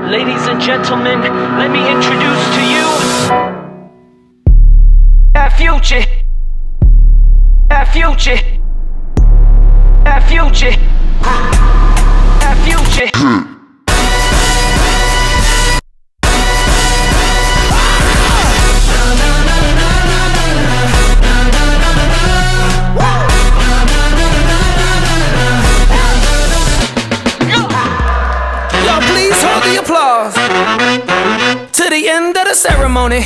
Ladies and gentlemen, let me introduce to you our future. Our future. Our future. Our future. Applause to the end of the ceremony.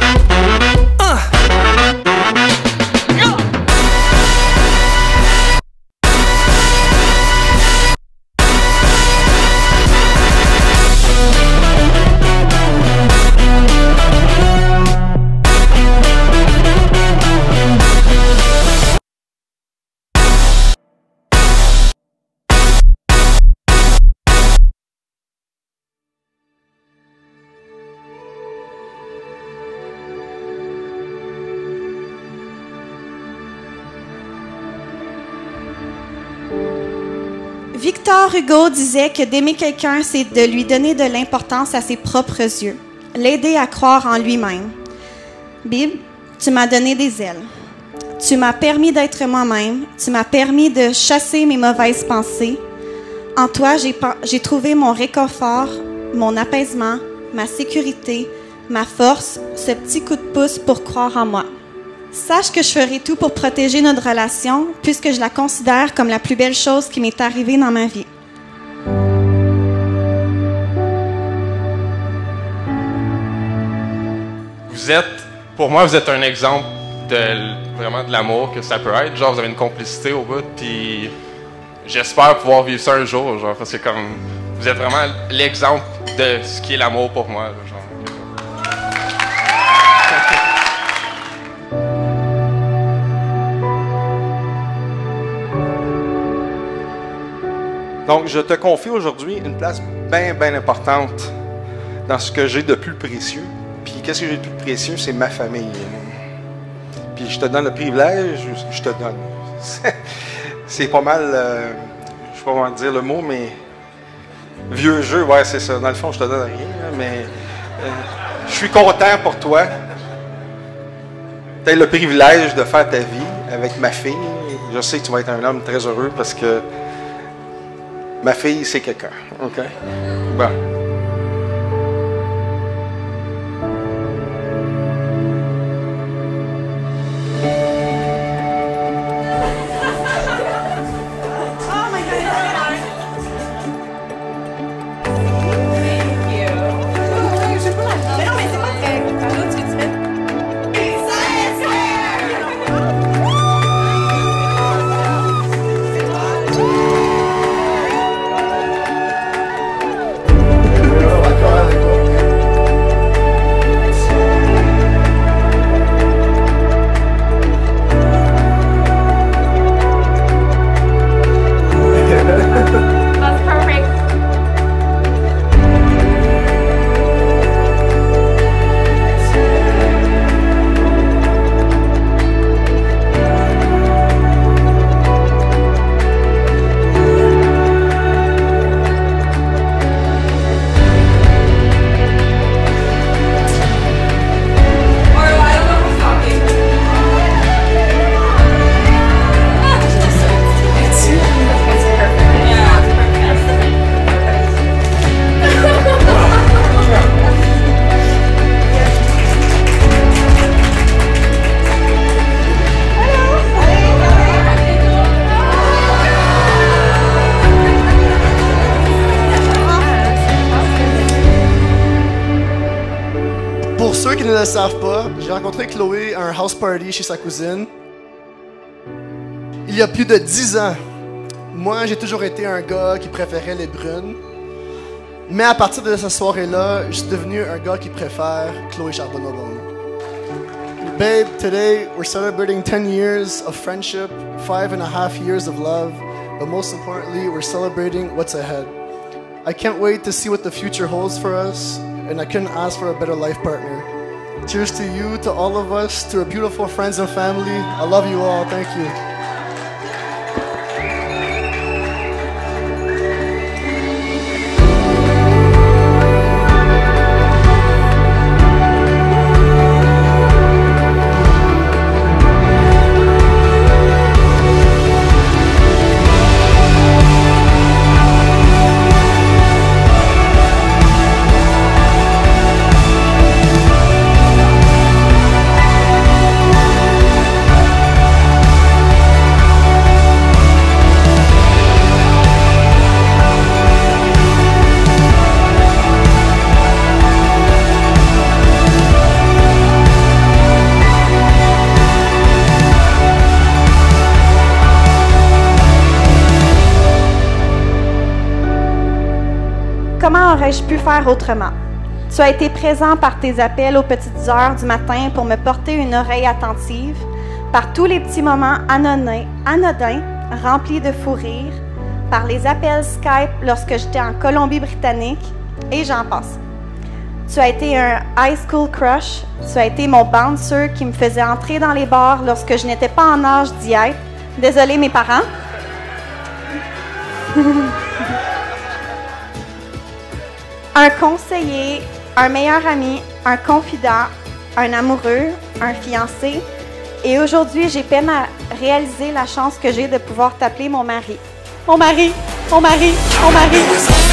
Victor Hugo disait que d'aimer quelqu'un, c'est de lui donner de l'importance à ses propres yeux, l'aider à croire en lui-même. Bible, tu m'as donné des ailes. Tu m'as permis d'être moi-même. Tu m'as permis de chasser mes mauvaises pensées. En toi, j'ai trouvé mon réconfort, mon apaisement, ma sécurité, ma force, ce petit coup de pouce pour croire en moi. Sache que je ferai tout pour protéger notre relation, puisque je la considère comme la plus belle chose qui m'est arrivée dans ma vie. Pour moi, vous êtes un exemple vraiment de l'amour que ça peut être. Genre, vous avez une complicité au bout, puis j'espère pouvoir vivre ça un jour, genre, parce que comme, vous êtes vraiment l'exemple de ce qui est l'amour pour moi, genre. Donc, je te confie aujourd'hui une place bien, bien importante dans ce que j'ai de plus précieux. Puis, qu'est-ce que j'ai de plus précieux? C'est ma famille. Puis, je te donne le privilège, je te donne. C'est pas mal, je sais pas comment dire le mot, mais vieux jeu, ouais, c'est ça. Dans le fond, je te donne rien, mais je suis content pour toi. Tu as le privilège de faire ta vie avec ma fille. Je sais que tu vas être un homme très heureux parce que ma fille, c'est quelqu'un. OK? Bon. Pour ceux qui ne le savent pas, j'ai rencontré Chloé à un house party chez sa cousine. Il y a plus de 10 ans. Moi, j'ai toujours été un gars qui préférait les brunes. Mais à partir de cette soirée-là, je suis devenu un gars qui préfère Chloé Charbonneau-Bone. Babe, today we're celebrating 10 years of friendship, 5.5 years of love, but most importantly, we're celebrating what's ahead. I can't wait to see what the future holds for us, and I couldn't ask for a better life partner. Cheers to you, to all of us, to our beautiful friends and family. I love you all. Thank you. comment aurais-je pu faire autrement? Tu as été présent par tes appels aux petites heures du matin pour me porter une oreille attentive, par tous les petits moments anodins, remplis de fou rire, par les appels Skype lorsque j'étais en Colombie-Britannique, et j'en passe. Tu as été un high school crush, tu as été mon bouncer qui me faisait entrer dans les bars lorsque je n'étais pas en âge d'y être. Désolée mes parents. Un conseiller, un meilleur ami, un confident, un amoureux, un fiancé. Et aujourd'hui, j'ai peine à réaliser la chance que j'ai de pouvoir t'appeler mon mari. Mon mari, mon mari, mon mari.